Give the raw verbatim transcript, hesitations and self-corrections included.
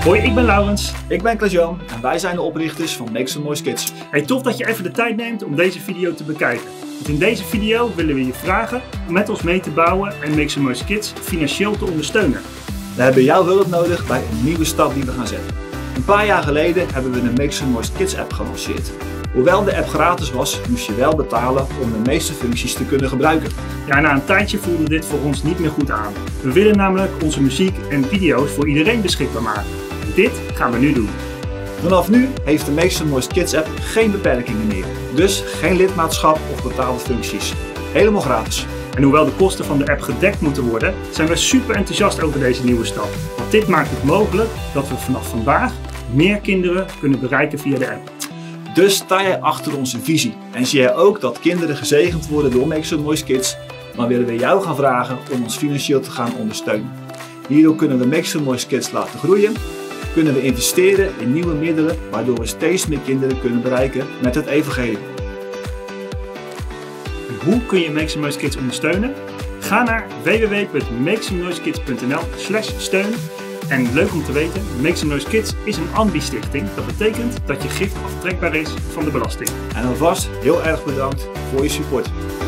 Hoi, ik ben Laurens. Ik ben Klaas-Jan en wij zijn de oprichters van Make Some Noise Kids. Hey, tof dat je even de tijd neemt om deze video te bekijken. Want in deze video willen we je vragen om met ons mee te bouwen en Make Some Noise Kids financieel te ondersteunen. We hebben jouw hulp nodig bij een nieuwe stap die we gaan zetten. Een paar jaar geleden hebben we de Make Some Noise Kids app gelanceerd. Hoewel de app gratis was, moest je wel betalen om de meeste functies te kunnen gebruiken. Ja, na een tijdje voelde dit voor ons niet meer goed aan. We willen namelijk onze muziek en video's voor iedereen beschikbaar maken. En dit gaan we nu doen. Vanaf nu heeft de Make Some Noise Kids app geen beperkingen meer. Dus geen lidmaatschap of betaalde functies. Helemaal gratis. En hoewel de kosten van de app gedekt moeten worden, zijn we super enthousiast over deze nieuwe stap. Want dit maakt het mogelijk dat we vanaf vandaag meer kinderen kunnen bereiken via de app. Dus sta jij achter onze visie en zie jij ook dat kinderen gezegend worden door Make Some Noise Kids, dan willen we jou gaan vragen om ons financieel te gaan ondersteunen. Hierdoor kunnen we Make Some Noise Kids laten groeien, kunnen we investeren in nieuwe middelen waardoor we steeds meer kinderen kunnen bereiken met het evangelie. Hoe kun je Make Some Noise Kids ondersteunen? Ga naar w w w punt make some noise kids punt n l slash steun. En leuk om te weten, Make Some Noise Kids is een ambi-stichting. Dat betekent dat je gift aftrekbaar is van de belasting. En alvast heel erg bedankt voor je support.